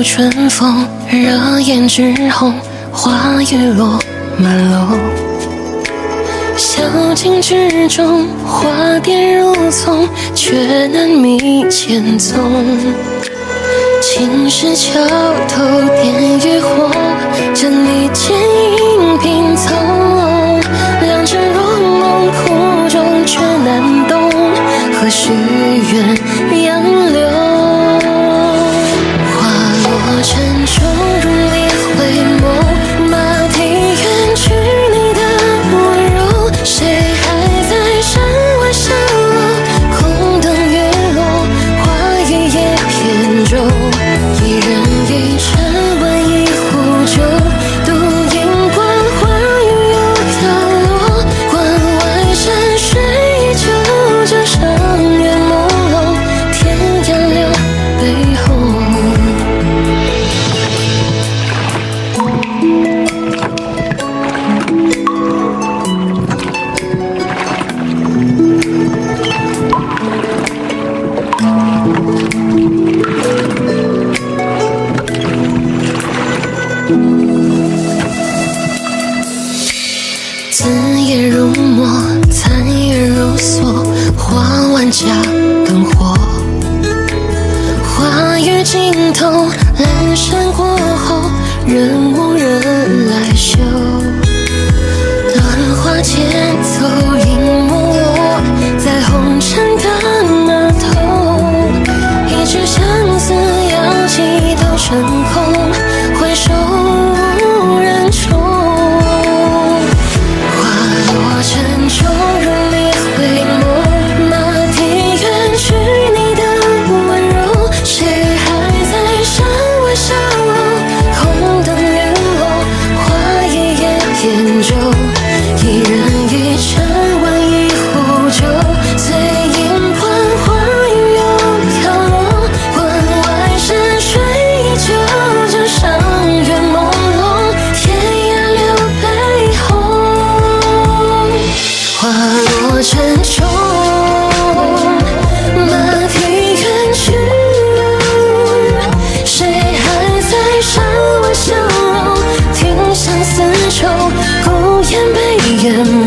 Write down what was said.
春风，热胭脂红，花雨落满楼。小径之中，花蝶如丛，却难觅前踪。青石桥头点渔火，这里剪影拼凑。良辰若梦，苦中却难懂，何须鸳鸯流？花落沉重，如你回眸，马蹄远去你的温柔，谁还在山外相楼？空等月落，花雨也扁舟。一人一盏温一壶酒，独饮关花雨又飘落。关外山水依旧，这上月朦胧，天涯留背后。子夜如墨，残月如梭，花万家灯火。花雨尽头，阑珊过后，人无人来嗅。乱花间奏影没落，在红尘的那头。一纸相思扬起都成空，回首无人宠。沉重如你回眸，马蹄远去你的温柔，谁还在山外相楼？空等月落，花叶也扁舟。一人一盏温一壶酒，醉饮关花雨又飘落。关外山水依旧，这上月朦胧，天涯留背后。花落沉重，马蹄远去，谁还在山外相楼？听相思愁，孤雁被淹没。